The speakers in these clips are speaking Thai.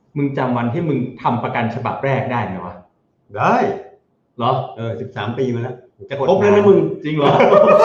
มึงจำวันที่มึงทำประกันฉบับแรกได้ไหมวะได้เหรอ 13 ปีมาแล้วจะครครบแล้วนะมึงจริงเหรอ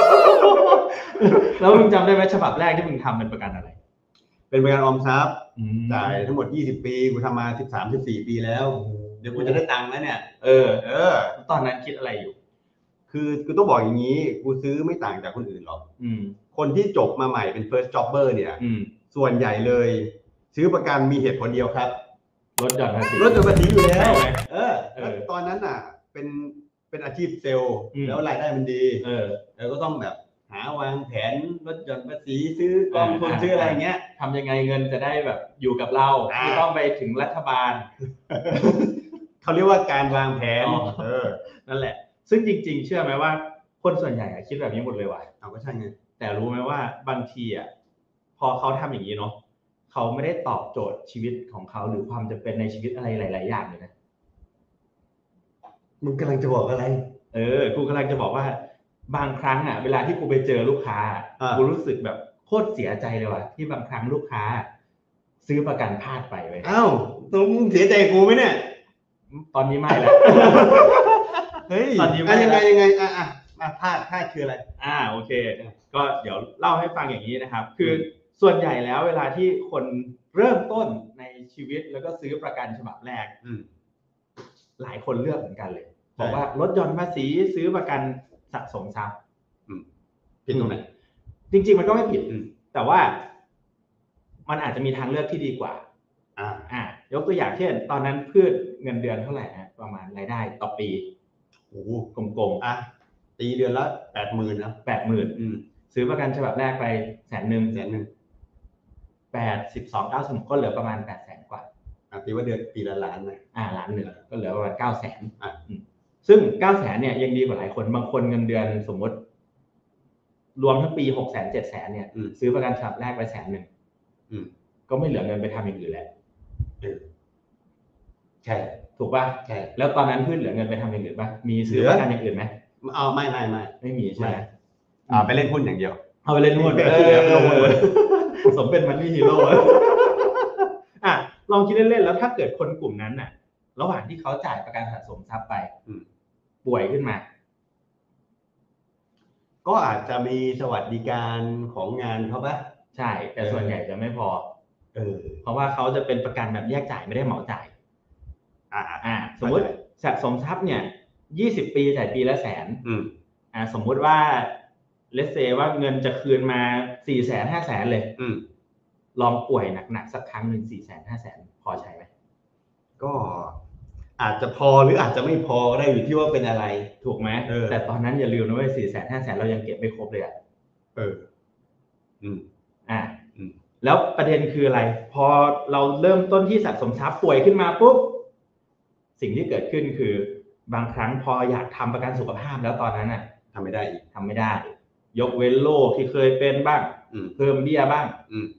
แล้วมึงจำได้ไหมฉบับแรกที่มึงทำเป็นประกันอะไรเป็นประกันออมทรัพย์จ่ายทั้งหมด20 ปีกูทำมา13-14 ปีแล้วเดี๋ยวกูจะได้ตังค์แล้วเนี่ยตอนนั้นคิดอะไรอยู่คือกูต้องบอกอย่างนี้กูซื้อไม่ต่างจากคนอื่นหรอกคนที่จบมาใหม่เป็น first jobber เนี่ยส่วนใหญ่เลยซื้อประกันมีเหตุผลเดียวครับลดหย่อนภาษีอยู่แล้วแล้วตอนนั้นน่ะเป็นอาชีพเซลล์แล้วรายได้มันดีแล้วก็ต้องแบบหาวางแผนลดหย่อนภาษีซื้อกองทุนซื้ออะไรเงี้ยทำยังไงเงินจะได้แบบอยู่กับเราไม่ต้องไปถึงรัฐบาลเขาเรียกว่าการวางแผนนั่นแหละซึ่งจริงๆเชื่อไหมว่าคนส่วนใหญ่คิดแบบนี้หมดเลยว่ะก็ใช่ไงแต่รู้ไหมว่าบางทีพอเขาทำอย่างนี้เนาะเขาไม่ได้ตอบโจทย์ชีวิตของเขาหรือความจำเป็นในชีวิตอะไรหลายๆอย่างเลยนะมึงกำลังจะบอกอะไรกูกำลังจะบอกว่าบางครั้งเวลาที่กูไปเจอลูกค้ากูรู้สึกแบบโคตรเสียใจเลยว่ะที่บางครั้งลูกค้าซื้อประกันพลาดไปเว้ยมึงเสียใจกูไหมเนี่ยตอนนี้ไม่แล้วเฮ้ยตอนนี้ไม่ยังไงพลาดคืออะไรโอเคก็เดี๋ยวเล่าให้ฟังอย่างนี้นะครับคือส่วนใหญ่แล้วเวลาที่คนเริ่มต้นในชีวิตแล้วก็ซื้อประกันฉบับแรกหลายคนเลือกเหมือนกันเลยบอกว่าลดหย่อนภาษีซื้อประกันสะสมทรัพย์ผิดตรงไหนจริงๆมันก็ไม่ผิดแต่ว่ามันอาจจะมีทางเลือกที่ดีกว่ายกตัวอย่างเช่นตอนนั้นพืชเงินเดือนเท่าไหร่ประมาณรายได้ต่อปีกลมๆตีเดือนละ80,000นะ 80,000ซื้อประกันฉบับแรกไป100,000 82-90ก็เหลือประมาณ800,000กว่าตีว่าเดือนปีละล้านนะ 1,000,000ก็เหลือประมาณ900,000ซึ่ง900,000เนี่ยยังดีกว่าหลายคนบางคนเงินเดือนสมมติรวมทั้งปี600,000 700,000เนี่ยซื้อประกันฉบับแรกไป100,000ก็ไม่เหลือเงินไปทำอย่างอื่นแล้วใช่ถูกป่ะใช่แล้วตอนนั้นเหลือเงินไปทำอย่างอื่นป่ะมีซื้อประกันอย่างอื่นไหมไม่มีใช่ไหมไปเล่นหุ้นอย่างเดียวเอาไปเล่นหุ้นสมเป็นมันนี่ฮีโร่ลองคิดเล่นๆแล้วถ้าเกิดคนกลุ่มนั้นระหว่างที่เขาจ่ายประกันสะสมทรัพย์ไปป่วยขึ้นมาก็อาจจะมีสวัสดิการของงานเขาป่ะใช่แต่ส่วนใหญ่จะไม่พอเพราะว่าเขาจะเป็นประกันแบบแยกจ่ายไม่ได้เหมาจ่ายสมมติสะสมทรัพย์เนี่ย20 ปีจ่ายปีละ100,000สมมุติว่าเลสเซว่าเงินจะคืนมา400,000 500,000เลยลองป่วยหนักๆสักครั้งนึง400,000 500,000พอใช้ไหมก็อาจจะพอหรืออาจจะไม่พอได้อยู่ที่ว่าเป็นอะไรถูกไหมแต่ตอนนั้นอย่าลืมนะว่า400,000 500,000เรายังเก็บไม่ครบเลยแล้วประเด็นคืออะไรพอเราเริ่มต้นที่สะสมทรัพย์ป่วยขึ้นมาปุ๊บสิ่งที่เกิดขึ้นคือบางครั้งพออยากทำประกันสุขภาพแล้วตอนนั้นทำไม่ได้ยกเว้นโรคที่เคยเป็นบ้างเพิ่มเบี้ยบ้าง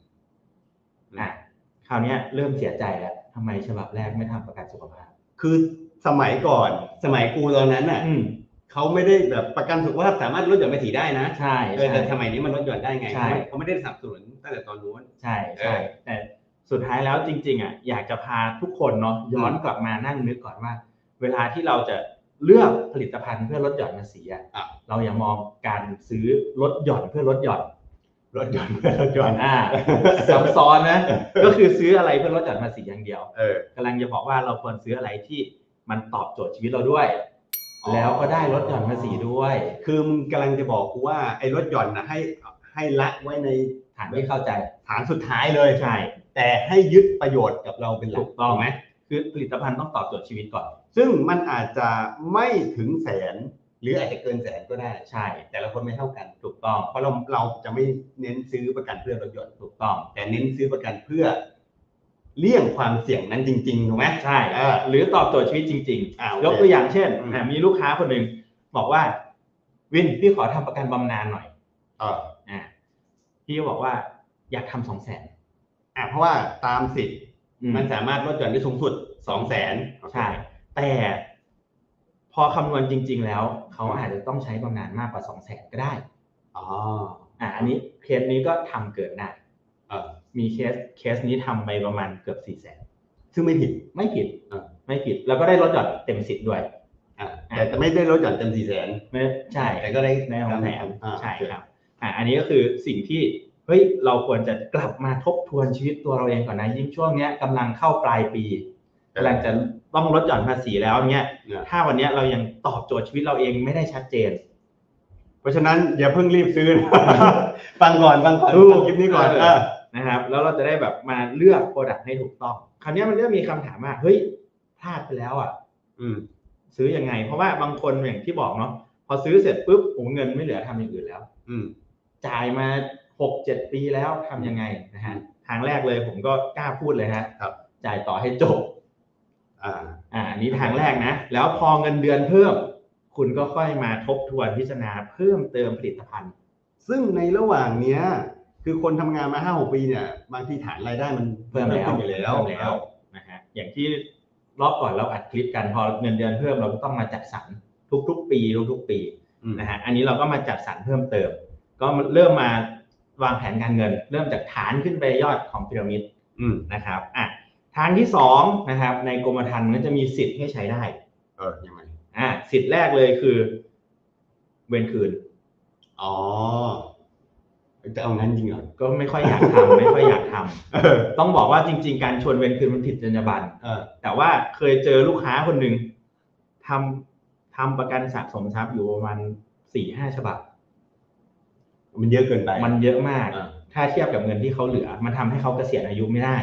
คราวนี้เริ่มเสียใจแล้วทำไมฉบับแรกไม่ทำประกันสุขภาพคือสมัยก่อนสมัยกูตอนนั้นเขาไม่ได้แบบประกันสุขภาพสามารถลดหย่อนภาษีได้นะใช่แต่สมัยนี้มันลดหย่อนได้ไงเขาไม่ได้สนับสนุนตั้งแต่ตอนนู้นใช่แต่สุดท้ายแล้วจริงๆอยากจะพาทุกคนเนาะย้อนกลับมานั่งนึกก่อนว่าเวลาที่เราจะเลือกผลิตภัณฑ์เพื่อลดหย่อนภาษีเราอย่ามองการซื้อลดหย่อนเพื่อลดหย่อนซับซ้อนนะก็คือซื้ออะไรเพื่อลดหย่อนภาษีอย่างเดียวกำลังจะบอกว่าเราควรซื้ออะไรที่มันตอบโจทย์ชีวิตเราด้วยแล้วก็ได้ลดหย่อนภาษีด้วยคือมึงกำลังจะบอกกูว่าไอ้ลดหย่อนให้ละไว้ในฐานที่เข้าใจฐานสุดท้ายเลยใช่แต่ให้ยึดประโยชน์กับเราเป็นหลักถูกต้องไหมคือผลิตภัณฑ์ต้องตอบโจทย์ชีวิตก่อนซึ่งมันอาจจะไม่ถึงแสนหรืออาจจะเกินแสนก็ได้ใช่แต่ละคนไม่เท่ากันถูกต้องเพราะเราจะไม่เน้นซื้อประกันเพื่อลดหย่อนถูกต้องแต่เน้นซื้อประกันเพื่อเลี่ยงความเสี่ยงนั้นจริงๆถูกไหมใช่หรือตอบโจทย์ชีวิตจริงๆยกตัวอย่างเช่นมีลูกค้าคนหนึ่งบอกว่าวินพี่ขอทำประกันบำนาญหน่อยพี่บอกว่าอยากทำ 200,000เพราะว่าตามสิทธิ์มันสามารถลดหย่อนได้สูงสุด200,000 ใช่แต่พอคำนวณจริงๆแล้วเขาอาจจะต้องใช้บำนาญมากกว่า200,000ก็ได้อันนี้เคสนี้ก็ทำเกินได้มีเคสนี้ทำไปประมาณเกือบ400,000 ซึ่งไม่ผิดไม่ผิดแล้วก็ได้ลดหย่อนเต็มสิทธิ์ด้วยแต่ไม่ได้ลดหย่อนเต็ม400,000 ไม่ใช่แต่ก็ได้ 600,000ใช่ครับอันนี้ก็คือสิ่งที่เฮ้ยเราควรจะกลับมาทบทวนชีวิตตัวเราเองก่อนนะยิ่งช่วงนี้กำลังเข้าปลายปีกำลังจะต้องลดหย่อนภาษีแล้วเนี่ยถ้าวันนี้เรายังตอบโจทย์ชีวิตเราเองไม่ได้ชัดเจนเพราะฉะนั้นอย่าเพิ่งรีบซื้อฟังก่อนคลิปนี้ก่อนนะครับแล้วเราจะได้แบบมาเลือกโปรดักต์ให้ถูกต้องคราวนี้มันเริ่มมีคำถามว่าเฮ้ยพลาดไปแล้วอ่ะซื้อยังไงเพราะว่าบางคนอย่างที่บอกเนาะพอซื้อเสร็จปุ๊บโอ้เงินไม่เหลือทำอย่างอื่นแล้วจ่ายมา 6-7 ปีแล้วทำยังไงนะฮะทางแรกเลยผมก็กล้าพูดเลยฮะจ่ายต่อให้จบอันนี้ทางแรกนะแล้วพอเงินเดือนเพิ่มคุณก็ค่อยมาทบทวนพิจารณาเพิ่มเติมผลิตภัณฑ์ซึ่งในระหว่างเนี้ยคือคนทำงานมา 5-6 ปีเนี่ยบางทีฐานรายได้มันเพิ่มแล้วนะฮะอย่างที่รอบก่อนเราอัดคลิปกันพอเงินเดือนเพิ่มเราก็ต้องมาจัดสรรทุกๆปีนะฮะอันนี้เราก็มาจัดสรรเพิ่มเติมก็เริ่มมาวางแผนการเงินเริ่มจากฐานขึ้นไปยอดของพีระมิดนะครับทางที่2นะครับในกรมธรรม์มันจะมีสิทธิ์ให้ใช้ได้ยังไงสิทธิ์แรกเลยคือเวรคืนจะเอางั้นจริงเหรอก็ไม่ค่อยอยากทำต้องบอกว่าจริงๆการชวนเวรคืนมันผิดจรรยาบรรณแต่ว่าเคยเจอลูกค้าคนหนึ่งทำประกันสะสมทรัพย์อยู่ประมาณ 4-5 ฉบับมันเยอะเกินไปมันเยอะมากถ้าเทียบกับเงินที่เขาเหลือมันทำให้เขาเกษียณอายุไม่ได้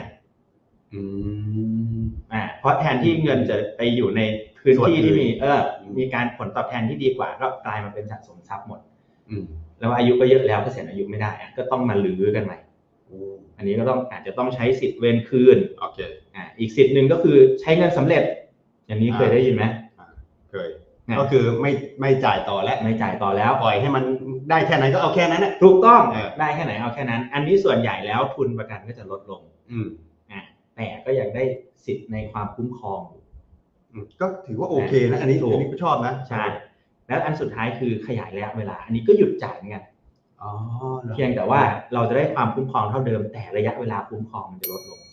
เพราะแทนที่เงินจะไปอยู่ในพื้นที่ที่มีการผลตอบแทนที่ดีกว่าก็กลายมาเป็นสะสมทรัพย์หมดแล้วอายุก็เยอะแล้วเกษียณอายุไม่ได้ก็ต้องมาลื้อกันใหม่อันนี้ก็อาจจะต้องใช้สิทธิ์เวรคืนอีกสิทธิ์หนึ่งก็คือใช้เงินสำเร็จอย่างนี้เคยได้ยินไหมเคยก็คือไม่จ่ายต่อแล้วปล่อยให้มันได้แค่ไหนก็เอาแค่นั้นนะถูกต้องได้แค่ไหนเอาแค่นั้นอันนี้ส่วนใหญ่แล้วทุนประกันก็จะลดลงแต่ก็ยังได้สิทธิ์ในความคุ้มครองก็ถือว่าโอเคนะอันนี้ก็ชอบนะใช่แล้วอันสุดท้ายคือขยายระยะเวลาอันนี้ก็หยุดจ่ายเหมือนกันเพียงแต่ว่าเราจะได้ความคุ้มครองเท่าเดิมแต่ระยะเวลาคุ้มครองมันจะลดลง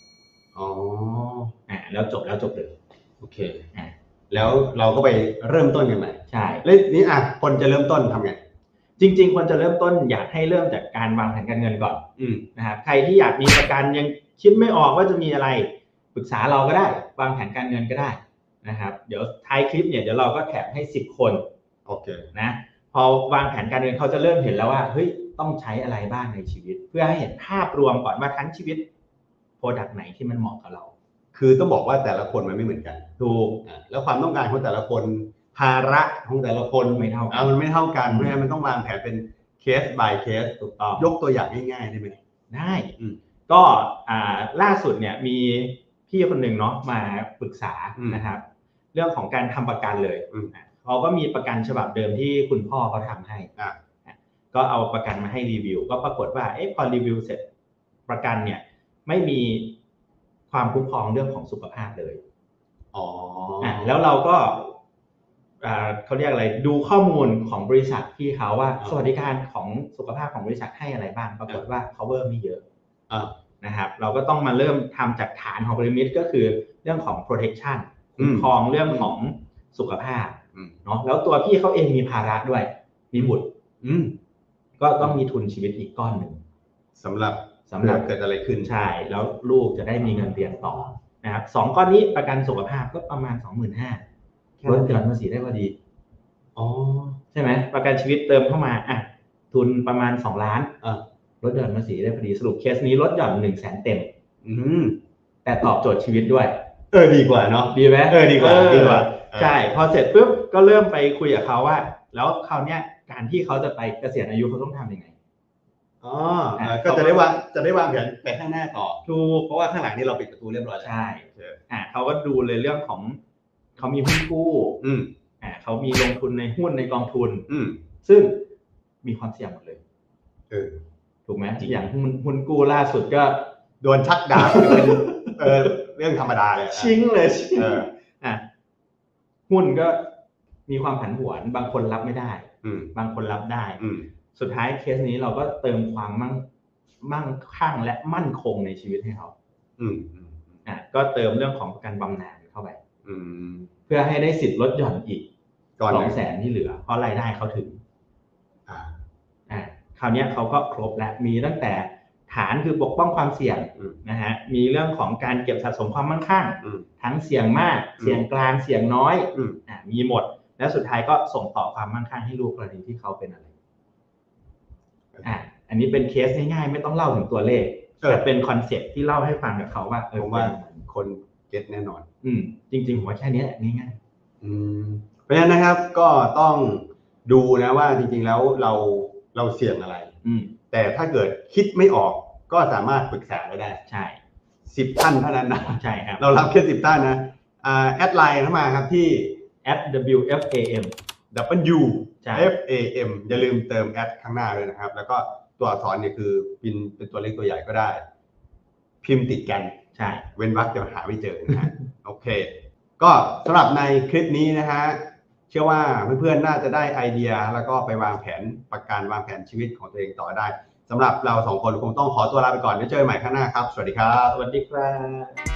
แล้วจบเลยโอเคแล้วเราก็ไปเริ่มต้นกันใหม่ใช่แล้วนี้คนจะเริ่มต้นทำไงจริงๆคนจะเริ่มต้นอยากให้เริ่มจากการวางแผนการเงินก่อนนะครับใครที่อยากมีประกันยังคิดไม่ออกว่าจะมีอะไรปรึกษาเราก็ได้วางแผนการเงินก็ได้นะครับเดี๋ยวท้ายคลิปเนี่ยเดี๋ยวเราก็แถมให้10 คนโอเคนะพอวางแผนการเงินเขาจะเริ่มเห็นแล้วว่าเฮ้ยต้องใช้อะไรบ้างในชีวิตเพื่อให้เห็นภาพรวมก่อนว่าทั้งชีวิตโปรดักต์ไหนที่มันเหมาะกับเราคือต้องบอกว่าแต่ละคนมันไม่เหมือนกันถูกแล้วความต้องการของแต่ละคนภาระของแต่ละคนไม่เท่ากันมันไม่เท่ากันเพราะฉะนั้นมันต้องวางแผนเป็นเคส by เคสถูกต้องยกตัวอย่างง่ายๆได้ไหมได้ก็ล่าสุดเนี่ยมีพี่คนหนึ่งเนาะมาปรึกษานะครับเรื่องของการทำประกันเลยเขาก็มีประกันฉบับเดิมที่คุณพ่อเขาทำให้ก็เอาประกันมาให้รีวิวก็ปรากฏว่าพอรีวิวเสร็จประกันเนี่ยไม่มีความคุ้มครองเรื่องของสุขภาพเลยแล้วเราก็เขาเรียกอะไรดูข้อมูลของบริษัทที่เขาว่าสวัสดิการของสุขภาพของบริษัทให้อะไรบ้างปรากฏว่า cover ไม่เยอะนะครับเราก็ต้องมาเริ่มทำจากฐานของพีระมิดก็คือเรื่องของ protection คุ้มครองเรื่องของสุขภาพเนาะแล้วตัวพี่เขาเองมีภาระด้วยมีบุตรก็ต้องมีทุนชีวิตอีกก้อนหนึ่งสำหรับเกิดอะไรขึ้นใช่แล้วลูกจะได้มีเงินเรียนต่อนะครับ2ก้อนนี้ประกันสุขภาพก็ประมาณ 25,000 ลดหย่อนภาษีได้พอดีใช่ไหมประกันชีวิตเติมเข้ามาทุนประมาณ2 ล้านลดหย่อนภาษีได้พอดีสรุปเคสนี้ลดหย่อน100,000 เต็มแต่ตอบโจทย์ชีวิตด้วยดีกว่าเนาะดีไหมดีกว่าใช่พอเสร็จปุ๊บก็เริ่มไปคุยกับเขาว่าแล้วคราวเนี้ยการที่เขาจะไปเกษียณอายุเขาต้องทำยังไงก็จะได้วางแผนไปข้างหน้าต่อถูกเพราะว่าข้างหลังนี่เราปิดประตูเรียบร้อยแล้วใช่เขาก็ดูเลยเรื่องของเขามีหุ้นกู้เขามีลงทุนในหุ้นในกองทุนซึ่งมีความเสี่ยงหมดเลยถูกไหมอย่างหุ้นกู้ล่าสุดก็โดนชักดาบเป็นเรื่องธรรมดาเลยชิงเลยหุ้นก็มีความผันผวนบางคนรับไม่ได้บางคนรับได้สุดท้ายเคสนี้เราก็เติมความมั่งคั่งและมั่นคงในชีวิตให้เขาก็เติมเรื่องของประกันบำนาญเข้าไปเพื่อให้ได้สิทธิ์ลดหย่อนอีก200,000ที่เหลือเพราะรายได้เขาถึงคราวนี้เขาก็ครบแล้วมีตั้งแต่ฐานคือปกป้องความเสี่ยงนะฮะมีเรื่องของการเก็บสะสมความมั่งคั่งทั้งเสี่ยงมากเสี่ยงกลางเสี่ยงน้อยมีหมดแล้วสุดท้ายก็ส่งต่อความมั่งคั่งให้ลูกกรณีที่เขาเป็นอะไรอันนี้เป็นเคสง่ายๆไม่ต้องเล่าถึงตัวเลขแต่เป็นคอนเซ็ปต์ที่เล่าให้ฟังกับเขาว่าผมว่าคนเก็ตแน่นอนจริงๆผมว่าแค่นี้ง่ายๆเพราะฉะนั้นนะครับก็ต้องดูนะว่าจริงๆแล้วเราเสี่ยงอะไรแต่ถ้าเกิดคิดไม่ออกก็สามารถปรึกษาเราได้ใช่ 10 ท่านเท่านั้นนะใช่ครับเรารับแค่10 ท่านนะแอดไลน์เข้ามาครับที่ @WFAM WFAM อย่าลืมเติมแอดข้างหน้าด้วยนะครับแล้วก็ตัวอักษรเนี่ยคือเป็นตัวเล็กตัวใหญ่ก็ได้พิมพ์ติดกันใช่เว้นวรรคจะหาไม่เจอนะฮะ โอเคก็สำหรับในคลิปนี้นะฮะเชื่อว่าเพื่อนๆน่าจะได้ไอเดียแล้วก็ไปวางแผนประกันวางแผนชีวิตของตัวเองต่อได้สำหรับเรา2 คนคงต้องขอตัวลาไปก่อนแล้วเจอกันใหม่ข้างหน้าครับสวัสดีครับสวัสดีครับ